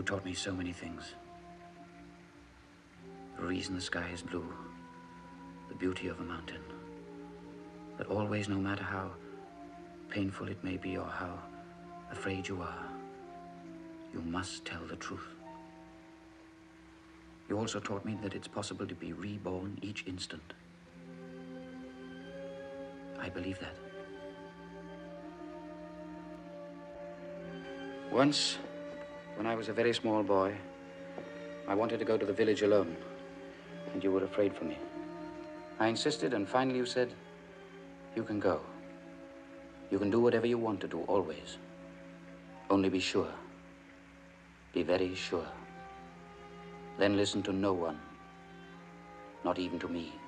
You taught me so many things. The reason the sky is blue, the beauty of a mountain. That always, no matter how painful it may be or how afraid you are, you must tell the truth. You also taught me that it's possible to be reborn each instant. I believe that. Once, when I was a very small boy, I wanted to go to the village alone, and you were afraid for me. I insisted, and finally you said, you can go. You can do whatever you want to do, always. Only be sure. Be very sure. Then listen to no one, not even to me.